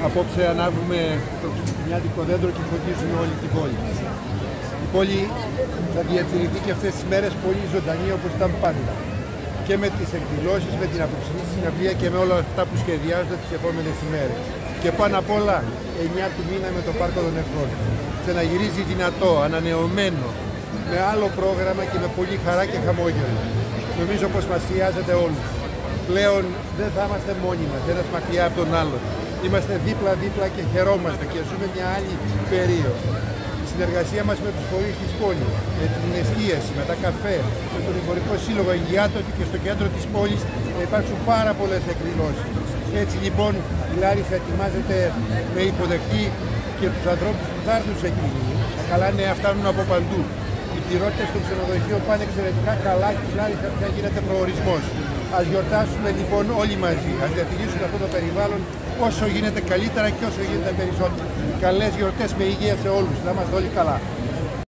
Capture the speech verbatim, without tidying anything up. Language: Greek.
Απόψε ανάβουμε το χριστουγεννιάτικο δέντρο και φωτίζουμε όλη την πόλη. Η πόλη θα διατηρηθεί και αυτές τις μέρες πολύ ζωντανή όπως ήταν πάντα. Και με τις εκδηλώσεις, με την απόψινή συναυλία και με όλα αυτά που σχεδιάζονται τις επόμενες ημέρες. Και πάνω απ' όλα, εννιά του μήνα με το Πάρκο των Εχθρών. Ξαναγυρίζει δυνατό, ανανεωμένο, με άλλο πρόγραμμα και με πολύ χαρά και χαμόγελο. Νομίζω πως μας χρειάζεται όλους. Πλέον δεν θα είμαστε μόνοι μας, ένας μακριά από τον άλλον. Είμαστε δίπλα-δίπλα και χαιρόμαστε και ζούμε μια άλλη περίοδο. Η συνεργασία μας με τους φορείς της πόλης, με την εστίαση, με τα καφέ, με τον Εμπορικό Σύλλογο Εγγυάτο και στο κέντρο της πόλης θα υπάρξουν πάρα πολλές εκδηλώσεις. Έτσι λοιπόν η Λάρισα ετοιμάζεται με υποδεχτή και τους ανθρώπους που θα έρθουν σε εκείνη. Τα καλά νέα φτάνουν από παντού. Οι πληρότητες των ξενοδοχείων πάνε εξαιρετικά καλά και η Λάρισα πια γίνεται προορισμός. Ας γιορτάσουμε λοιπόν όλοι μαζί, ας διατηρήσουμε αυτό το περιβάλλον όσο γίνεται καλύτερα και όσο γίνεται περισσότερο. Καλές γιορτές με υγεία σε όλους, να είμαστε όλοι καλά.